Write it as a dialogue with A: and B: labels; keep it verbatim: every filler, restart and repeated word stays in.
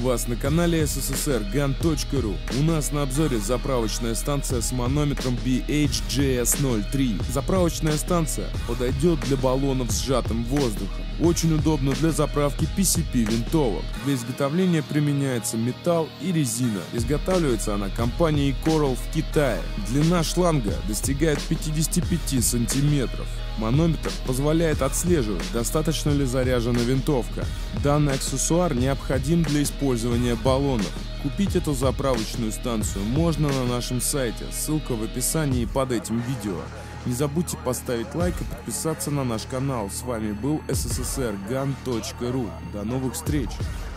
A: вас на канале эс эс эс эр ган точка ру. У нас на обзоре заправочная станция с манометром би эйч джей эс ноль три. Заправочная станция подойдет для баллонов с сжатым воздухом. Очень удобно для заправки пи си пи винтовок. Для изготовления применяется металл и резина. Изготавливается она компанией Coral в Китае. Длина шланга достигает пятидесяти пяти сантиметров. Манометр позволяет отслеживать, достаточно ли заряжена винтовка. Данный аксессуар необходим для использования баллонов. Купить эту заправочную станцию можно на нашем сайте, ссылка в описании под этим видео. Не забудьте поставить лайк и подписаться на наш канал. С вами был эс эс эс эр ган точка ру. До новых встреч!